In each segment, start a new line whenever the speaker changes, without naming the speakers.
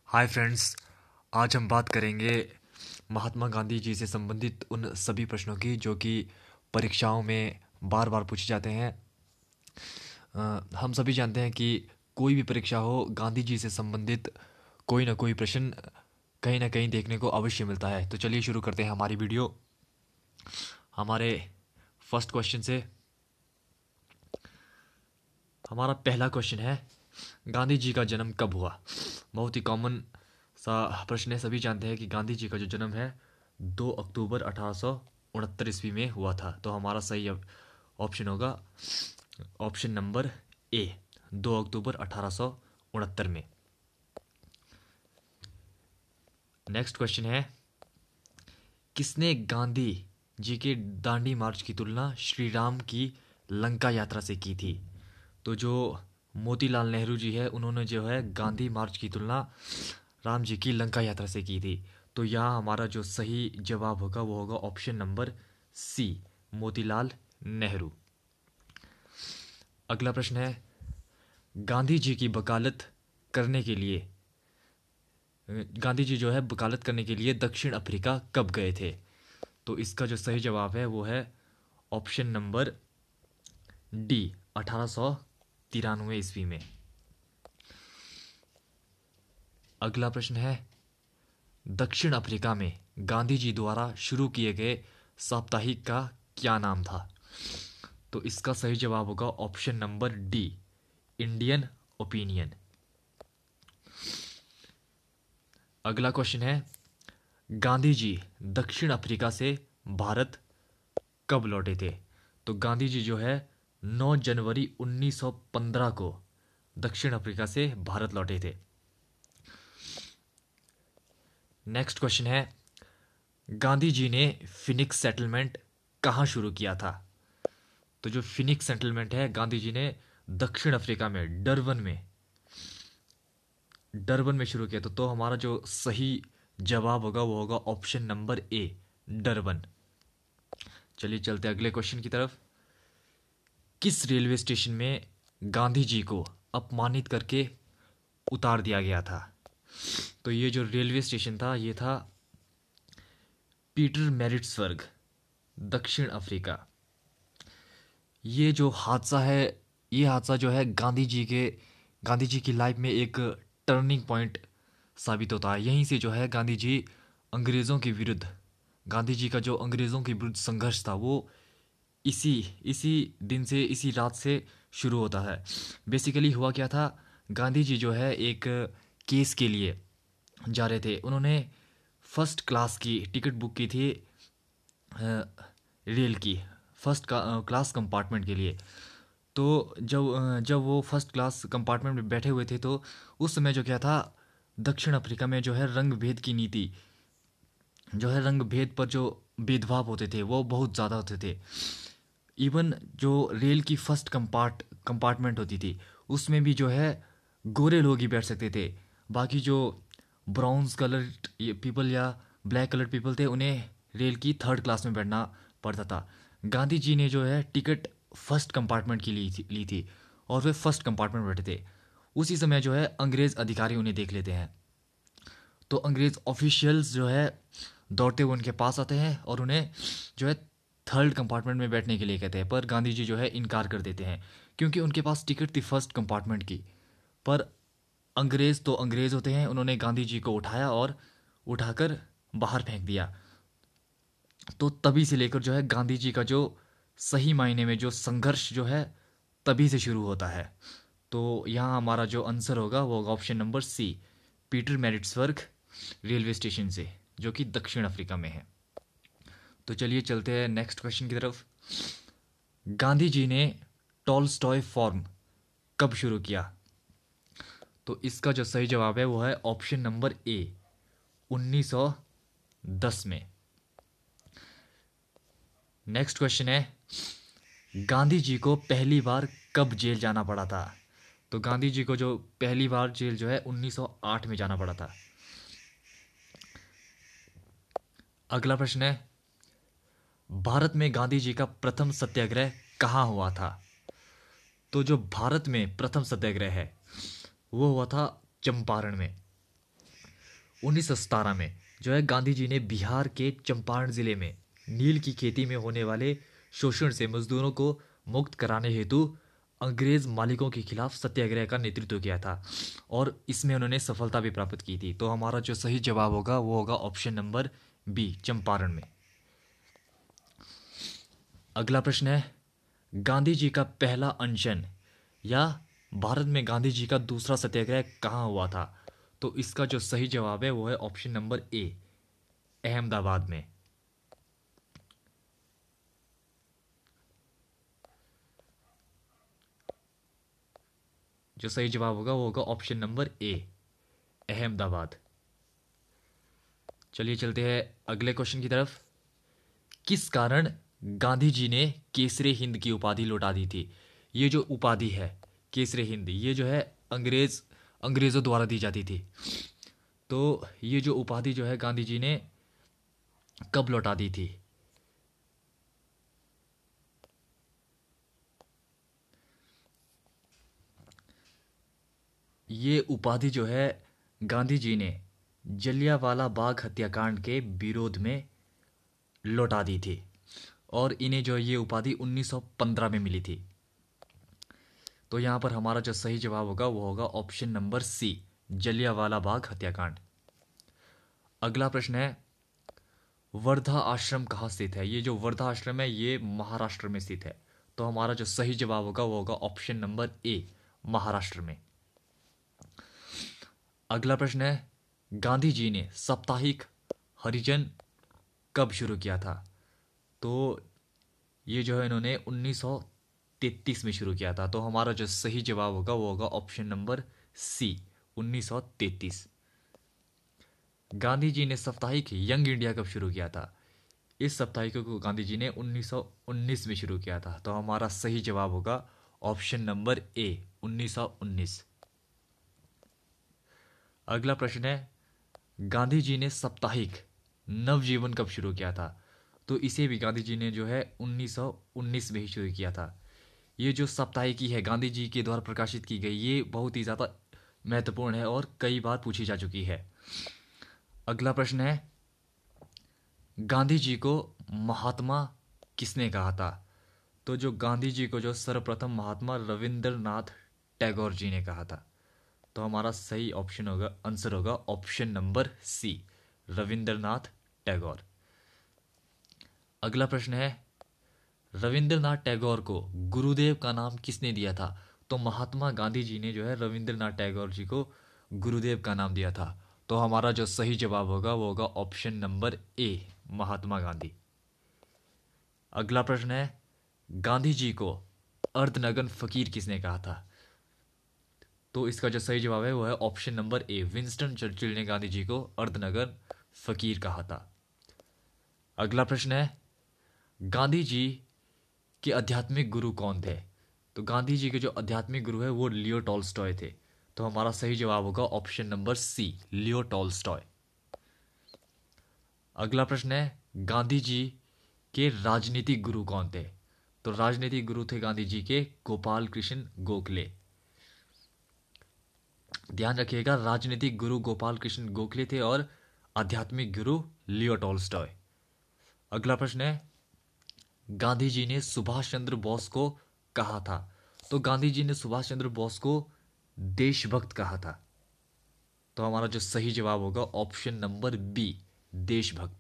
Hi friends, आज हम बात करेंगे महात्मा गांधी जी से संबंधित उन सभी प्रश्नों की जो कि परीक्षाओं में बार बार पूछे जाते हैं। हम सभी जानते हैं कि कोई भी परीक्षा हो, गांधी जी से संबंधित कोई ना कोई प्रश्न कहीं ना कहीं देखने को अवश्य मिलता है। तो चलिए शुरू करते हैं हमारी वीडियो हमारे फर्स्ट क्वेश्चन से। हमारा पहला क्वेश्चन है, गांधी जी का जन्म कब हुआ। बहुत ही कॉमन सा प्रश्न है, सभी जानते हैं कि गांधी जी का जो जन्म है 2 अक्टूबर 1869 ईस्वी में हुआ था। तो हमारा सही ऑप्शन होगा ऑप्शन नंबर ए, 2 अक्टूबर 1869 में। नेक्स्ट क्वेश्चन है, किसने गांधी जी के दांडी मार्च की तुलना श्री राम की लंका यात्रा से की थी। तो जो मोतीलाल नेहरू जी है, उन्होंने जो है गांधी मार्च की तुलना राम जी की लंका यात्रा से की थी। तो यहाँ हमारा जो सही जवाब होगा वो होगा option number C, Motilal Nehru. अगला प्रश्न है, गांधी जी की वकालत करने के लिए गांधी जी जो है वकालत करने के लिए दक्षिण अफ्रीका कब गए थे। तो इसका जो सही जवाब है वो है ऑप्शन नंबर डी, 1893 ईस्वी में। अगला प्रश्न है, दक्षिण अफ्रीका में गांधी जी द्वारा शुरू किए गए साप्ताहिक का क्या नाम था। तो इसका सही जवाब होगा option number D, Indian opinion. अगला क्वेश्चन है, गांधी जी दक्षिण अफ्रीका से भारत कब लौटे थे। तो गांधी जी जो है 9 जनवरी 1915 को दक्षिण अफ्रीका से भारत लौटे थे। नेक्स्ट क्वेश्चन है, गांधी जी ने फिनिक्स सेटलमेंट कहाँ शुरू किया था। तो जो फिनिक्स सेटलमेंट है, गांधी जी ने दक्षिण अफ्रीका में डरबन में शुरू किया था। तो हमारा जो सही जवाब होगा वो होगा ऑप्शन नंबर ए, डरबन। चलिए चलते अगले क्वेश्चन की तरफ। किस रेलवे स्टेशन में गांधी जी को अपमानित करके उतार दिया गया था। तो ये जो रेलवे स्टेशन था ये था पीटर मैरिट्सबर्ग, दक्षिण अफ्रीका। ये जो हादसा है, ये हादसा जो है गांधी जी की लाइफ में एक टर्निंग पॉइंट साबित होता है। यहीं से जो है गांधी जी अंग्रेज़ों के विरुद्ध गांधी जी का जो अंग्रेज़ों के विरुद्ध संघर्ष था वो इसी इसी दिन से, इसी रात से शुरू होता है। बेसिकली हुआ क्या था, गांधी जी जो है एक केस के लिए जा रहे थे। उन्होंने फर्स्ट क्लास की टिकट बुक की थी, रेल की फर्स्ट क्लास कंपार्टमेंट के लिए। तो जब वो फर्स्ट क्लास कंपार्टमेंट में बैठे हुए थे तो उस समय जो क्या था, दक्षिण अफ्रीका में जो है रंग भेद की नीति, जो है रंग भेद पर जो भेदभाव होते थे वो बहुत ज़्यादा होते थे। इवन जो रेल की फर्स्ट कंपार्टमेंट होती थी उसमें भी जो है गोरे लोग ही बैठ सकते थे। बाकी जो ब्राउन्स कलर पीपल या ब्लैक कलर पीपल थे उन्हें रेल की थर्ड क्लास में बैठना पड़ता था। गांधी जी ने जो है टिकट फर्स्ट कंपार्टमेंट की ली थी और वे फर्स्ट कंपार्टमेंट में बैठे थे। उसी समय जो है अंग्रेज़ अधिकारी उन्हें देख लेते हैं। तो अंग्रेज़ ऑफिशियल्स जो है दौड़ते हुए उनके पास आते हैं और उन्हें जो है थर्ड कंपार्टमेंट में बैठने के लिए कहते हैं। पर गांधी जी जो है इनकार कर देते हैं क्योंकि उनके पास टिकट थी फर्स्ट कंपार्टमेंट की। पर अंग्रेज़ तो अंग्रेज़ होते हैं, उन्होंने गांधी जी को उठाया और उठाकर बाहर फेंक दिया। तो तभी से लेकर जो है गांधी जी का जो सही मायने में जो संघर्ष जो है तभी से शुरू होता है। तो यहाँ हमारा जो आंसर होगा वो होगा option number C, Pietermaritzburg railway station से, जो कि दक्षिण अफ्रीका में है। तो चलिए चलते हैं नेक्स्ट क्वेश्चन की तरफ। गांधी जी ने टॉलस्टॉय फॉर्म कब शुरू किया। तो इसका जो सही जवाब है वो है ऑप्शन नंबर ए, 1910 में। नेक्स्ट क्वेश्चन है, गांधी जी को पहली बार कब जेल जाना पड़ा था। तो गांधी जी को जो पहली बार जेल जो है 1908 में जाना पड़ा था। अगला प्रश्न है, भारत में गांधी जी का प्रथम सत्याग्रह कहाँ हुआ था। तो जो भारत में प्रथम सत्याग्रह है वो हुआ था चंपारण में। 1917 में जो है गांधी जी ने बिहार के चंपारण जिले में नील की खेती में होने वाले शोषण से मजदूरों को मुक्त कराने हेतु अंग्रेज मालिकों के खिलाफ सत्याग्रह का नेतृत्व किया था और इसमें उन्होंने सफलता भी प्राप्त की थी। तो हमारा जो सही जवाब होगा वो होगा ऑप्शन नंबर बी, चंपारण में। अगला प्रश्न है, गांधी जी का पहला अनशन या भारत में गांधी जी का दूसरा सत्याग्रह कहाँ हुआ था? तो इसका जो सही जवाब है वो है ऑप्शन नंबर ए, अहमदाबाद में। जो सही जवाब होगा वो होगा ऑप्शन नंबर ए, अहमदाबाद। चलिए चलते हैं अगले क्वेश्चन की तरफ। किस कारण गांधी जी ने केसरे हिंद की उपाधि लौटा दी थी? ये जो उपाधि है केसरे हिंद, ये जो है अंग्रेजों द्वारा दी जाती थी। तो ये जो उपाधि जो है गांधी जी ने कब लौटा दी थी? ये उपाधि जो है गांधी जी ने जलियांवाला बाग हत्याकांड के विरोध में लौटा दी थी और इन्हें जो ये उपाधि 1915 में मिली थी। तो यहां पर हमारा जो सही जवाब होगा वो होगा option number C, Jallianwala Bagh हत्याकांड। अगला प्रश्न है, वर्धा आश्रम कहाँ स्थित है? ये जो वर्धा आश्रम है ये महाराष्ट्र में स्थित है। तो हमारा जो सही जवाब होगा वो होगा ऑप्शन नंबर ए, महाराष्ट्र में। अगला प्रश्न है, गांधी जी ने साप्ताहिक हरिजन कब शुरू किया था? तो ये जो है इन्होंने 1933 में शुरू किया था। तो हमारा जो सही जवाब होगा वो होगा option number C, 1933। Gandhi ji ने साप्ताहिक यंग इंडिया कब शुरू किया था? इस साप्ताहिक को गांधी जी ने 1919 में शुरू किया था। तो हमारा सही जवाब होगा ऑप्शन नंबर ए, 1919। अगला प्रश्न है, गांधी जी ने साप्ताहिक नवजीवन कब शुरू किया था? तो इसे भी गांधी जी ने जो है 1919 में ही शुरू किया था। ये जो साप्ताहिकी है गांधी जी के द्वारा प्रकाशित की गई, ये बहुत ही ज़्यादा महत्वपूर्ण है और कई बार पूछी जा चुकी है। अगला प्रश्न है, गांधी जी को महात्मा किसने कहा था? तो जो गांधी जी को जो सर्वप्रथम महात्मा रविंद्रनाथ टैगोर जी ने कहा था। तो हमारा सही ऑप्शन होगा, आंसर होगा option number C, Rabindranath Tagore. अगला प्रश्न है, रविंद्रनाथ टैगोर को गुरुदेव का नाम किसने दिया था? तो महात्मा गांधी जी ने जो है रविंद्रनाथ टैगोर जी को गुरुदेव का नाम दिया था। तो हमारा जो सही जवाब होगा वो होगा option number A, Mahatma Gandhi. अगला प्रश्न है, गांधी जी को अर्धनग्न फकीर किसने कहा था? तो इसका जो सही जवाब है वो है option number A, Winston Churchill ने गांधी जी को अर्धनग्न फकीर कहा था। अगला प्रश्न है, गांधी जी के आध्यात्मिक गुरु कौन थे? तो गांधी जी के जो आध्यात्मिक गुरु है वो लियो टॉल्स्टॉय थे। तो हमारा सही जवाब होगा option number C, Leo Tolstoy. अगला प्रश्न है, गांधी जी के राजनीतिक गुरु कौन थे? तो राजनीतिक गुरु थे गांधी जी के गोपाल कृष्ण गोखले। ध्यान रखिएगा, राजनीतिक गुरु गोपाल कृष्ण गोखले थे और आध्यात्मिक गुरु लियो टॉल्स्टॉय। अगला प्रश्न है, गांधी जी ने सुभाष चंद्र बोस को कहा था? तो गांधी जी ने सुभाष चंद्र बोस को देशभक्त कहा था। तो हमारा जो सही जवाब होगा ऑप्शन नंबर बी, देशभक्त।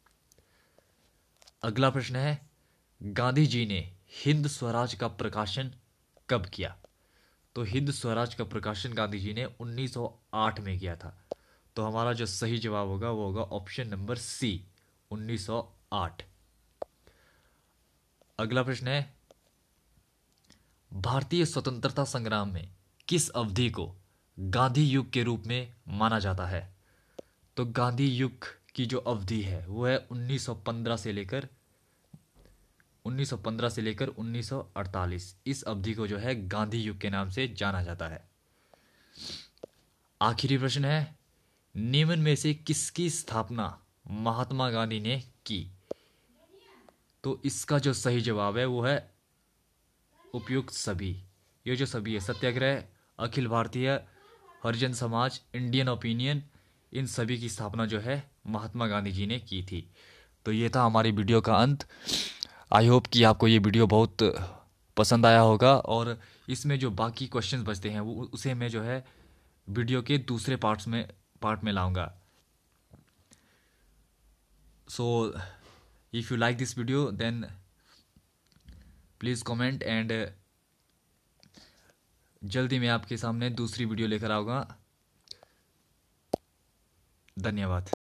अगला प्रश्न है, गांधी जी ने हिंद स्वराज का प्रकाशन कब किया? तो हिंद स्वराज का प्रकाशन गांधी जी ने 1908 में किया था। तो हमारा जो सही जवाब होगा वो होगा ऑप्शन नंबर सी, 1908। अगला प्रश्न है, भारतीय स्वतंत्रता संग्राम में किस अवधि को गांधी युग के रूप में माना जाता है? तो गांधी युग की जो अवधि है वो है 1915 से लेकर 1948। इस अवधि को जो है गांधी युग के नाम से जाना जाता है। आखिरी प्रश्न है, निम्न में से किसकी स्थापना महात्मा गांधी ने की? तो इसका जो सही जवाब है वो है उपयुक्त सभी। ये जो सभी है, सत्याग्रह, अखिल भारतीय हरिजन समाज, इंडियन ओपिनियन, इन सभी की स्थापना जो है महात्मा गांधी जी ने की थी। तो ये था हमारी वीडियो का अंत। आई होप कि आपको ये वीडियो बहुत पसंद आया होगा, और इसमें जो बाकी क्वेश्चंस बचते हैं वो उसे मैं जो है वीडियो के दूसरे पार्ट में लाऊंगा। So if you like this video then please comment, and जल्दी मैं आपके सामने दूसरी वीडियो लेकर आऊँगा। धन्यवाद।